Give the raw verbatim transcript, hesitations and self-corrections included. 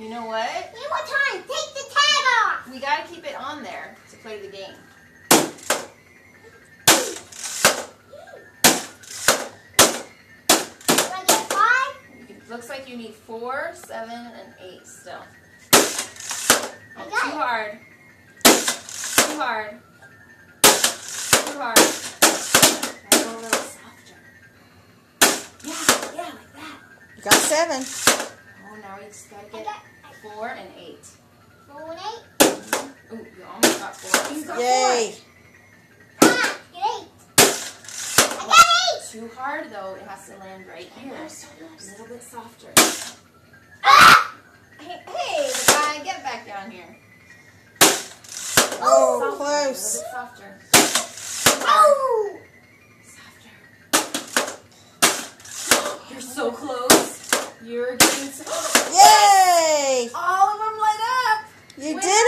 You know what? One more time. Take the tag off. We gotta keep it on there to play the game. Do I get five? You can, looks like you need four, seven, and eight still. I Too got it. hard. Too hard. Too hard. Gotta go a little softer. Yeah, yeah, like that. You got seven. Oh, now we just gotta I get got four and eight. four and eight. Ooh, you almost got four. You got Yay. Ah, get eight. I got eight. Too hard though. It has to land right here. A little bit softer. Ah! Hey, hey, the guy, get back down here. Oh, Softer, close. A little bit softer. Oh! Softer. You're so close. You're getting so.